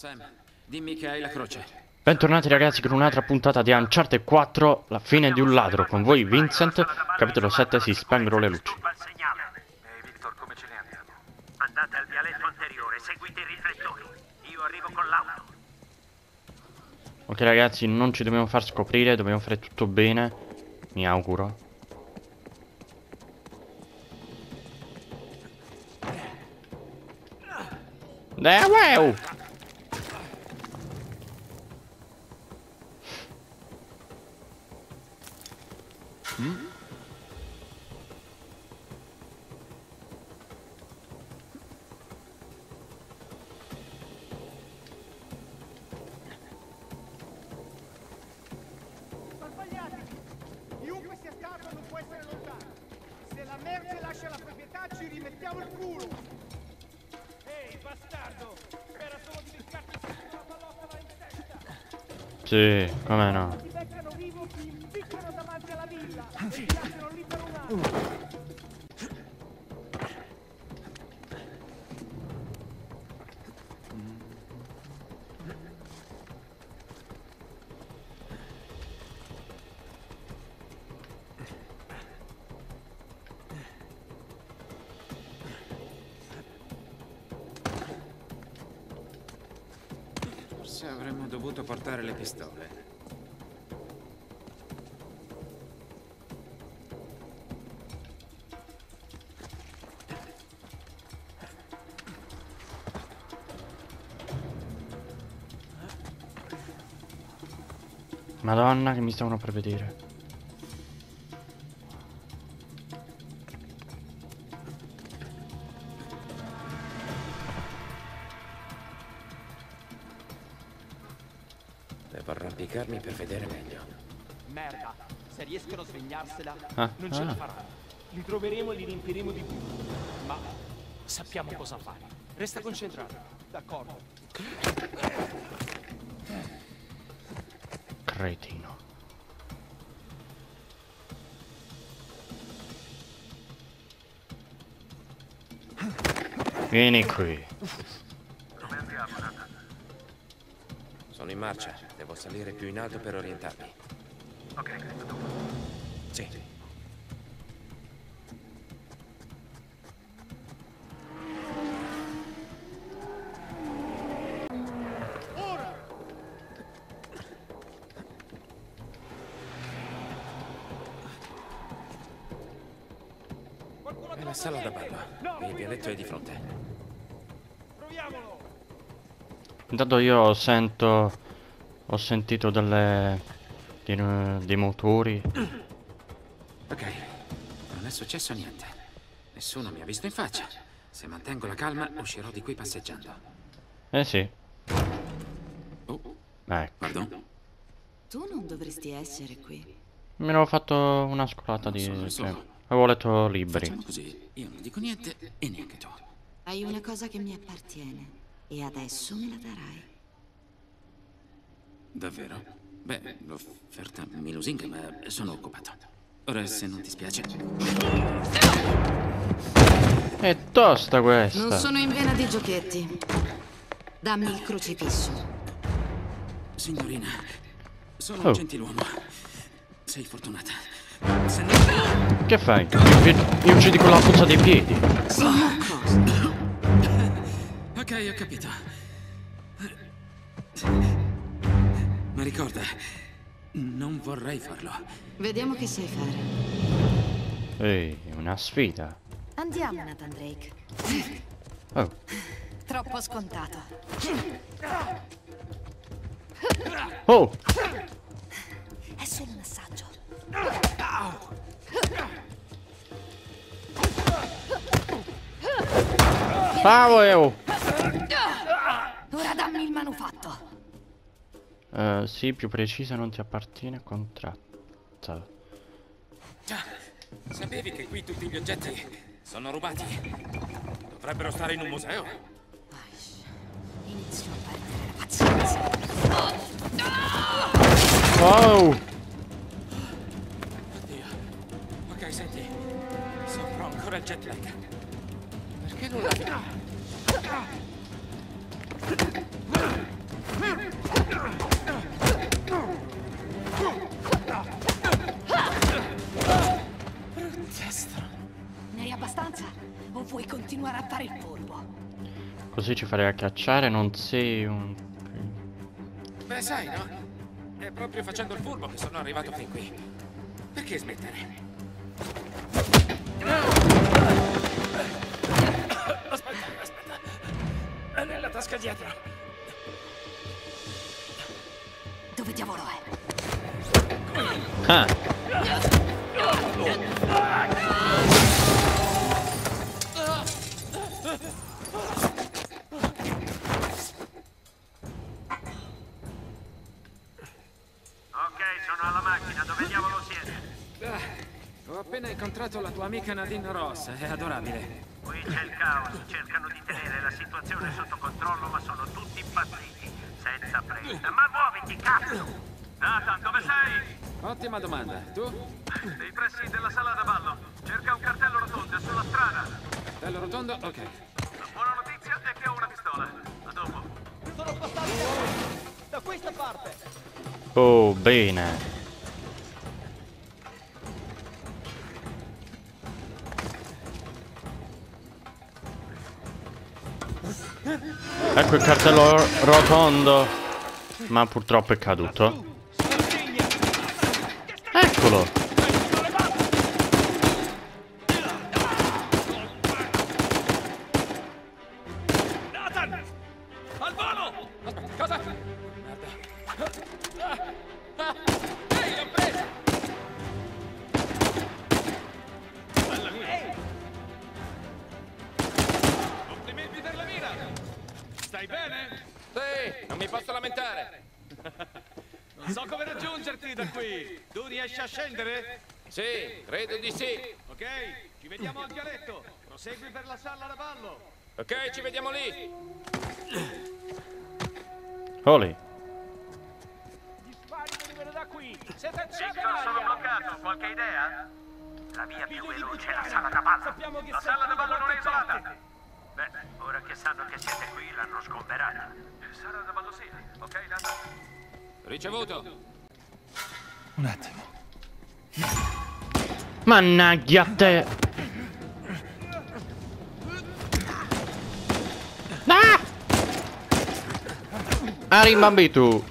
Sam, dimmi che hai la croce. Bentornati ragazzi con un'altra puntata di Uncharted 4, la fine di un ladro. Con voi Vincent, capitolo 7, si spengono le luci. Ehi Victor, come ce ne andiamo? Andate al vialetto anteriore, seguite i riflettori. Io arrivo con l'auto. Ok ragazzi, non ci dobbiamo far scoprire, dobbiamo fare tutto bene, mi auguro. Wow! Chiunque sia stato non può essere lontano. Se la merce lascia la proprietà ci rimettiamo il culo. Ehi, bastardo! Spera solo di beccarti subito la pallottola in testa. Sì, come no. Ti beccano vivo, ti impiccano davanti alla villa e ti lasciano lì per un anno. Forse avremmo dovuto portare le pistole. Madonna che mi stavano per vedere. Devo arrampicarmi per vedere meglio. Merda, se riescono a svegnarsela, Ah, non ce la ah. faranno. Li troveremo e li riempiremo di tutto. Ma sappiamo cosa fare. Resta concentrato. D'accordo. Cretino. Vieni qui. Dove andiamo, Nathan? Sono in marcia. Devo salire più in alto per orientarmi. Ok, questo tu. Sì. È la sala da ballo. Il vialetto è di fronte. Proviamolo! Intanto io ho sentito dei motori. Ok, non è successo niente. Nessuno mi ha visto in faccia. Se mantengo la calma, uscirò di qui passeggiando. Eh sì, Oh, ecco. pardon? Tu non dovresti essere qui. Mi ero fatto una scolata Non di sono da solo. tempo. Avevo letto libri. Facciamo così. Io non dico niente e neanche tu. Hai una cosa che mi appartiene e adesso me la darai. Davvero? Beh, l'offerta mi lusinga, ma sono occupato. Ora, se non ti spiace... È tosta Non questa. sono in vena di giochetti. Dammi il crocifisso. Signorina, sono Oh. un gentiluomo. Sei fortunata. Se no... Che fai? Mi uccidi con la puzza dei piedi. Sono cosa? Ok, ho capito. Ma ricorda, non vorrei farlo. Vediamo che sai fare. Ehi, una sfida. Andiamo, Nathan Drake. Oh, Troppo scontato. oh, È solo un assaggio. oh. Ora dammi il manufatto. Sì, più precisa, non ti appartiene, contratta. Già, sapevi che qui tutti gli oggetti sono rubati? Dovrebbero stare in un museo. Inizio a perdere la pazienza. Wow! Oddio. Ok, senti. Soffro ancora il jet lag. Perché non la... Così ci farei a cacciare, non sei un... Beh, sai, no? È proprio facendo il furbo che sono arrivato fin qui. Perché smettere? Aspetta. È nella tasca dietro. Dove diavolo è? Ah, Ok, sono alla macchina, dove diavolo siete? Ho appena incontrato la tua amica Nadine Ross, è adorabile. Qui c'è il caos, cercano di tenere la situazione sotto controllo, ma sono tutti impazziti, senza fretta. Ma muoviti, cazzo! Nathan, dove sei? Ottima domanda. Tu? Nei pressi della sala da ballo. Cerca un cartello rotondo, è sulla strada. Bello rotondo? Ok. La buona notizia è che ho una pistola. A dopo. Sono passati da questa parte. oh, bene. Ecco il cartello rotondo. Ma purtroppo è caduto. Eccolo. Nathan! Al volo! Cosa? Ehi, l'ho presa! Complimenti per la mira! Stai bene? Sì, non mi posso lamentare. Non so come raggiungerti da qui. Tu riesci a scendere? Sì, credo di sì. Ok, ci vediamo al vialetto. Prosegui per la sala da ballo. Ok, ci vediamo lì. Oli. Gli spari venivano da qui. Siete Victor, sono bloccato. Qualche idea? La via più veloce è la sala da ballo. Sappiamo che La sala da ballo non è isolata. parte. Beh, ora che sanno che siete qui, l'hanno sgomberata. Sala da ballo sì. Ok, Nathan? Ricevuto. Un attimo. Mannaggia te. Ah! Arrimbambi tu.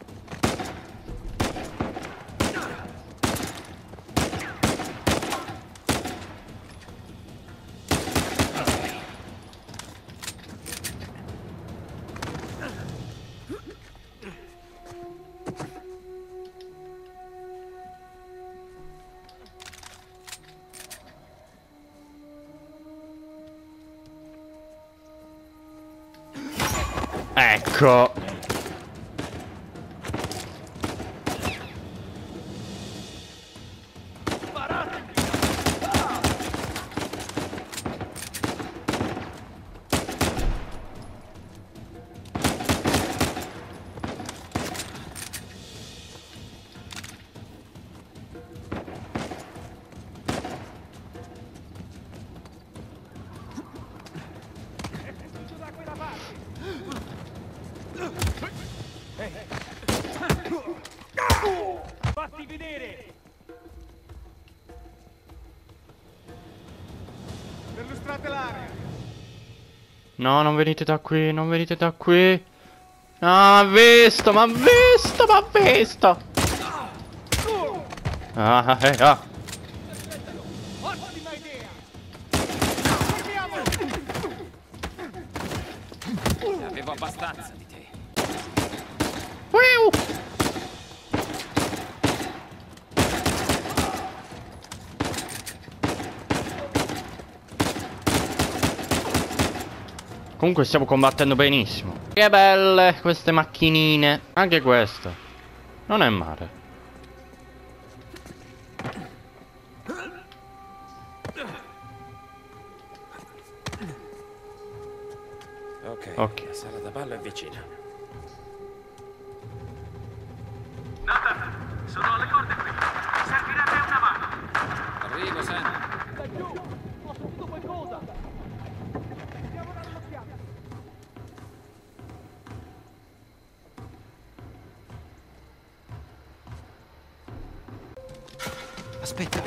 Ecco. Da quella parte. Fatti vedere. Perlustrate l'area. No, non venite da qui, non venite da qui. No, m'ha visto, m'ha visto, m'ha visto. Ah. Ottima idea. Fermiamo. Ne avevo abbastanza di te. Comunque stiamo combattendo benissimo. Che belle queste macchinine. Anche questa. Non è male. Ok, la sala da ballo è vicina. Nathan, sono alle corde qui. Mi servirebbe una mano. Arrivo, Sam. Dai giù. Ho sentito qualcosa. Andiamo a allocchiare. Aspetta.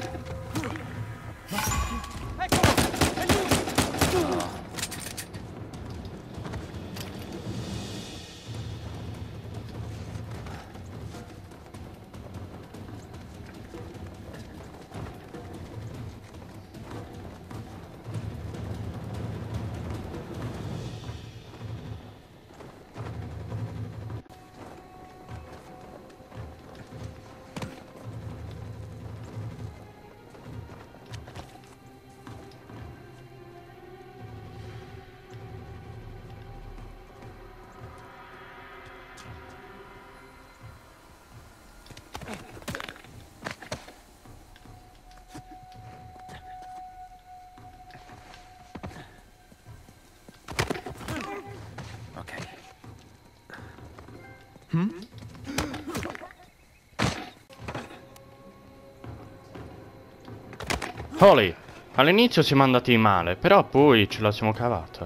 Eccolo. È lui. Holly, all'inizio siamo andati male, però poi ce la siamo cavata.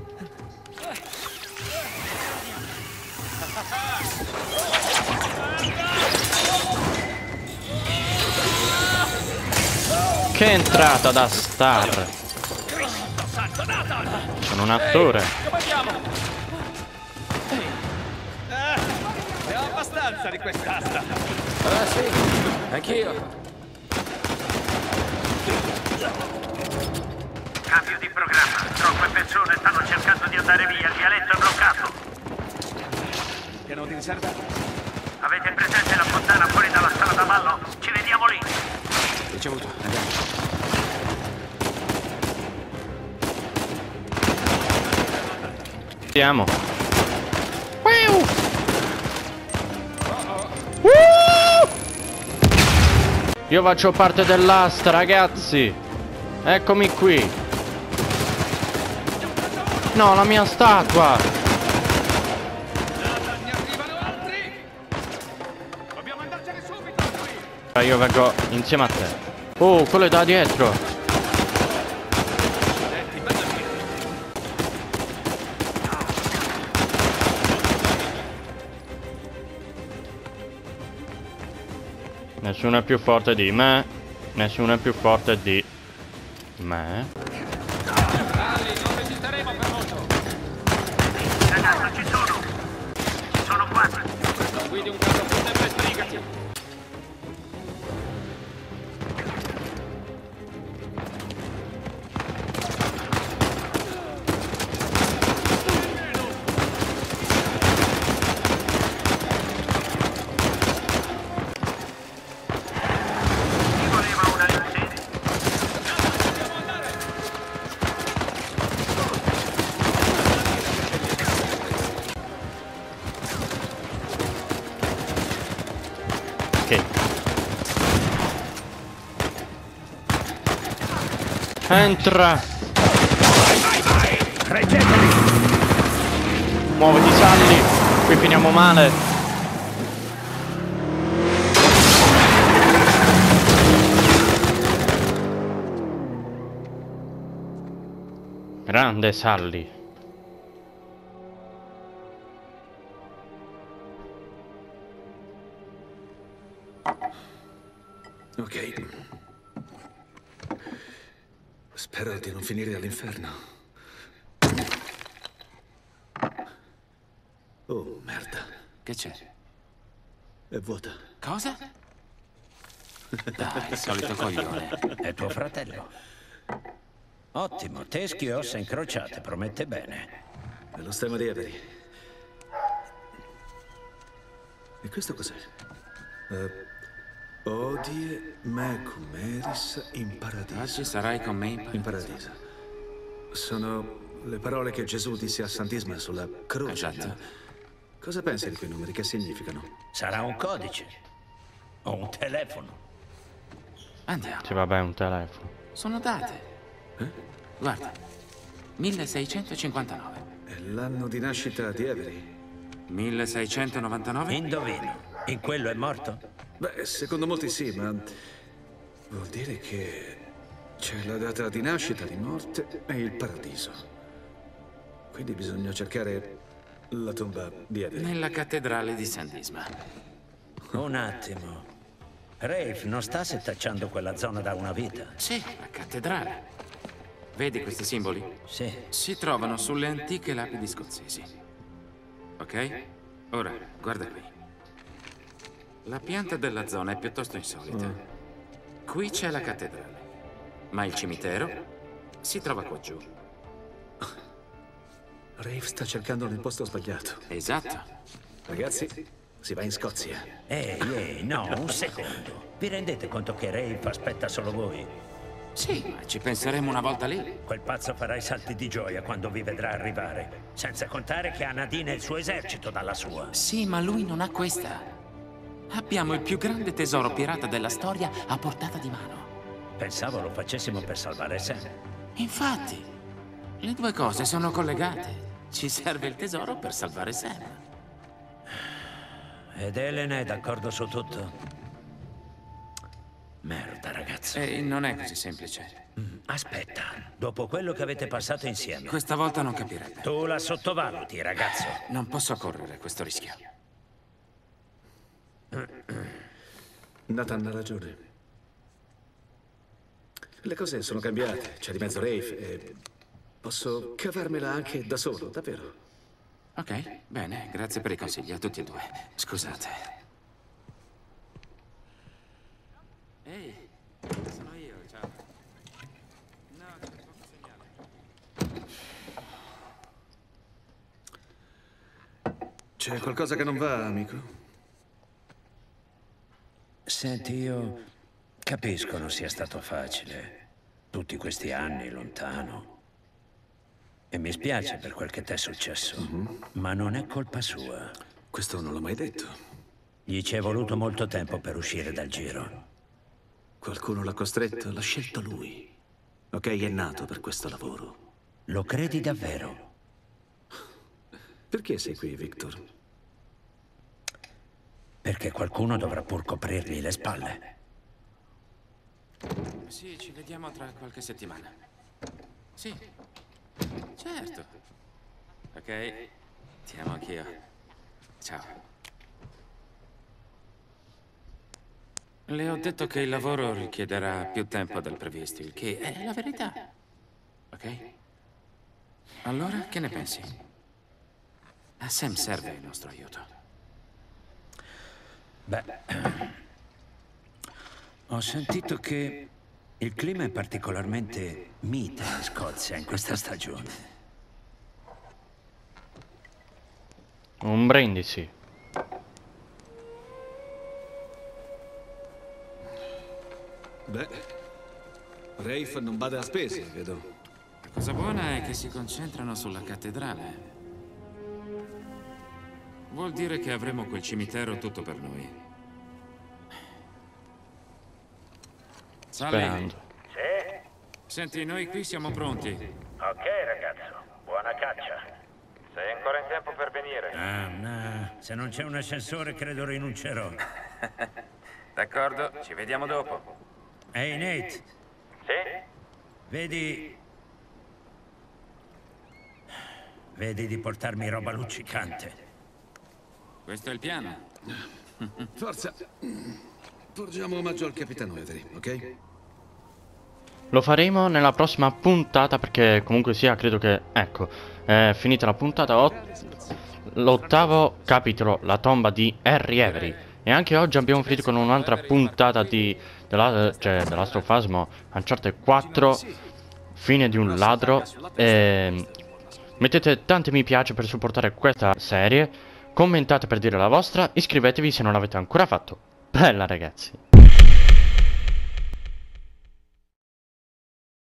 Che entrata da star! Sono un attore. Ne ho abbastanza di quest'asta. Ah, sì, anch'io. Cambio di programma. Troppe persone stanno cercando di andare via. Il vialetto è bloccato. Piano di riserva? Avete presente la fontana fuori dalla strada Vallo? Ci vediamo lì. Ricevuto, andiamo. Andiamo. Io faccio parte dell'asta, ragazzi. Eccomi qui. No, la mia statua. Ne arrivano altri! Dobbiamo andarcene subito qui! Io vengo insieme a te. Oh, quello è da dietro. Nessuno è più forte di me. Nessuno è più forte di me. Rally, non resisteremo per molto! Ragazzo, ci sono! Sono qua! Guidi un carro funebre e sbrigati! Chi voleva una luce? Ok. Entra. Muoviti, Sally. Qui finiamo male. Grande Sally. Ok. Spero di non finire all'inferno. Oh, merda. Che c'è? È vuota. Cosa? Dai, il solito coglione. È tuo fratello. Ottimo, teschi e ossa incrociate, promette bene. È lo stemma di Avery. E questo cos'è? Odie me cum eris in paradiso. Oggi sarai con me In paradiso. Sono le parole che Gesù disse a Sant'Isma sulla croce. Esatto. Cosa pensi di quei numeri? Che significano? Sarà un codice. O un telefono. Andiamo. Sì, vabbè, un telefono. Sono date. Guarda. 1659. È l'anno di nascita di Avery. 1699? Indovino. In quello è morto? Beh, secondo molti sì, ma vuol dire che c'è la data di nascita, di morte e il paradiso. Quindi bisogna cercare la tomba di Avery. Nella cattedrale di Sant'Isma. Un attimo. Rafe non sta setacciando quella zona da una vita. Sì, la cattedrale. Vedi questi simboli? Sì. Si trovano sulle antiche lapidi scozzesi. Ok? Ora, guarda qui. La pianta della zona è piuttosto insolita. Qui c'è la cattedrale, ma il cimitero si trova qua giù. Rafe sta cercando nel posto sbagliato. Esatto. Ragazzi, si va in Scozia. Ehi, no, un secondo. Vi rendete conto che Rafe aspetta solo voi? Sì, ma ci penseremo una volta lì. Quel pazzo farà i salti di gioia quando vi vedrà arrivare. Senza contare che ha Nadine e il suo esercito dalla sua. Sì, ma lui non ha questa. Abbiamo il più grande tesoro pirata della storia a portata di mano. Pensavo lo facessimo per salvare Sam. Infatti, le due cose sono collegate. Ci serve il tesoro per salvare Sam. Ed Elena è d'accordo su tutto? Merda, ragazzo. E non è così semplice. Aspetta, dopo quello che avete passato insieme, Questa volta non capirebbe. tu la sottovaluti, ragazzo. Non posso correre questo rischio. Nathan ha ragione. Le cose sono cambiate, c'è di mezzo Rafe e posso cavarmela anche da solo, davvero. Ok, bene, grazie per i consigli a tutti e due. Scusate. Ehi, sono io, ciao. No, c'è poco segnale. C'è qualcosa che non va, amico? Senti, io capisco non sia stato facile. Tutti questi anni lontano. E mi spiace per quel che ti è successo. Ma non è colpa sua. Questo non l'ho mai detto. Gli ci è voluto molto tempo per uscire dal giro. Qualcuno l'ha costretto, l'ha scelto lui. Ok, è nato per questo lavoro. Lo credi davvero? Perché sei qui, Victor? Perché qualcuno dovrà pur coprirgli le spalle. Sì, ci vediamo tra qualche settimana. Sì, certo. Ok, ti amo anch'io. Ciao. Le ho detto che il lavoro richiederà più tempo del previsto, il che è la verità. Ok? Allora, che ne pensi? A Sam serve il nostro aiuto. Beh, ho sentito che il clima è particolarmente mite in Scozia in questa stagione. Un brindisi. Beh, Rafe non bada a spese, vedo. La cosa buona è che si concentrano sulla cattedrale. Vuol dire che avremo quel cimitero tutto per noi. Sally, Sperando. Sì? senti, noi qui siamo pronti. Ok, ragazzo. Buona caccia. Sei ancora in tempo per venire. Ah, no. Se non c'è un ascensore credo rinuncerò. D'accordo, ci vediamo dopo. Ehi, Nate, Sì? vedi di portarmi roba luccicante. Questo è il piano. Forza. Porgiamo omaggio al capitano Avery, ok? Lo faremo nella prossima puntata perché comunque sia credo che, ecco, è finita la puntata, l'ottavo capitolo, la tomba di Harry Avery. E anche oggi abbiamo finito con un'altra puntata di The Last of Us Uncharted 4, fine di un ladro. Mettete tanti mi piace per supportare questa serie, commentate per dire la vostra, iscrivetevi se non l'avete ancora fatto. Bella ragazzi!